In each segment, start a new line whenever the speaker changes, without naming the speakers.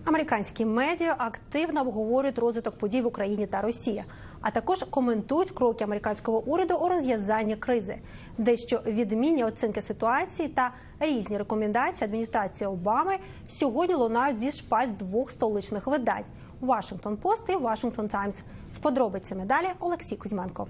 Американські медіа активно обговорюють розвиток подій в Україні та Росії, а також коментують кроки американського уряду у розв'язанні кризи. Дещо відмінні оцінки ситуації та різні рекомендації адміністрації Обами сьогодні лунають зі шпальт двох столичних видань – Washington Post і Washington Times. З подробицями далі Олексій Кузьменко.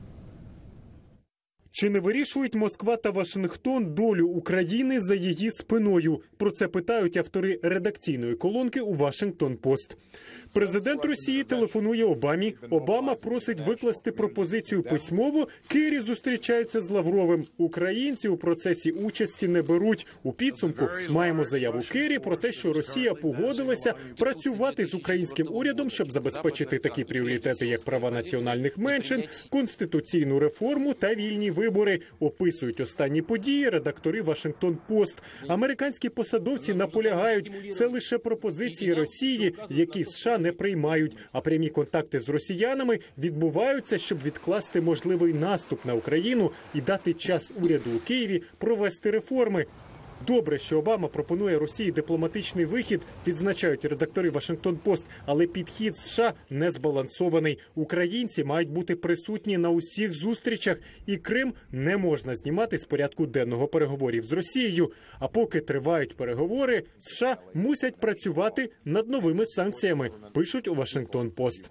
Чи не вирішують Москва та Вашингтон долю України за її спиною? Про це питають автори редакційної колонки у Вашингтон-Пост. Президент Росії телефонує Обамі. Обама просить викласти пропозицію письмово. Керрі зустрічається з Лавровим. Українці у процесі участі не беруть. У підсумку маємо заяву Керрі про те, що Росія погодилася працювати з українським урядом, щоб забезпечити такі пріоритети, як права національних меншин, конституційну реформу та вільні вибори. Описують останні події редактори Вашингтон-Пост. Американські посадовці наполягають, це лише пропозиції Росії, які США не приймають, а прямі контакти з росіянами відбуваються, щоб відкласти можливий наступ на Україну і дати час уряду у Києві провести реформи. Добре, що Обама пропонує Росії дипломатичний вихід, відзначають редактори Вашингтон-Пост, але підхід США не збалансований. Українці мають бути присутні на усіх зустрічах, і Крим не можна знімати з порядку денного переговорів з Росією. А поки тривають переговори, США мусять працювати над новими санкціями, пишуть у Вашингтон-Пост.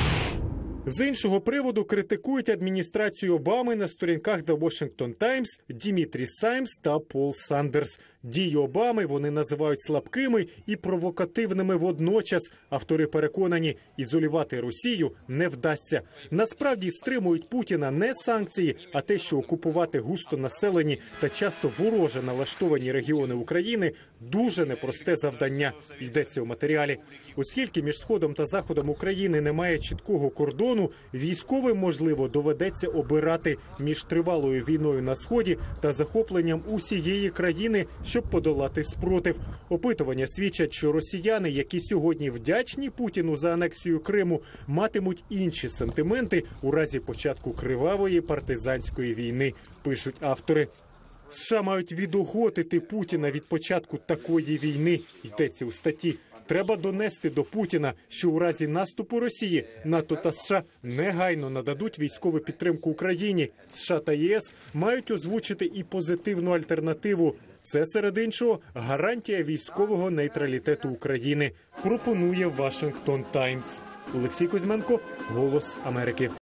З іншого приводу критикують адміністрацію Обами на сторінках The Washington Times Дімітрі Саймс та Пол Сандерс. Дії Обами вони називають слабкими і провокативними водночас. Автори переконані, ізолювати Росію не вдасться. Насправді стримують Путіна не санкції, а те, що окупувати густо населені та часто вороже налаштовані регіони України – дуже непросте завдання, йдеться у матеріалі. Оскільки між Сходом та Заходом України немає чіткого кордону, військовим, можливо, доведеться обирати між тривалою війною на Сході та захопленням усієї країни, щоб подолати спротив. Опитування свідчать, що росіяни, які сьогодні вдячні Путіну за анексію Криму, матимуть інші сентименти у разі початку кривавої партизанської війни, пишуть автори. США мають відохотити Путіна від початку такої війни, йдеться у статті. Треба донести до Путіна, що у разі наступу Росії НАТО та США негайно нададуть військову підтримку Україні. США та ЄС мають озвучити і позитивну альтернативу. Це, серед іншого, гарантія військового нейтралітету України, пропонує Washington Times. Олексій Кузьменко, Голос Америки.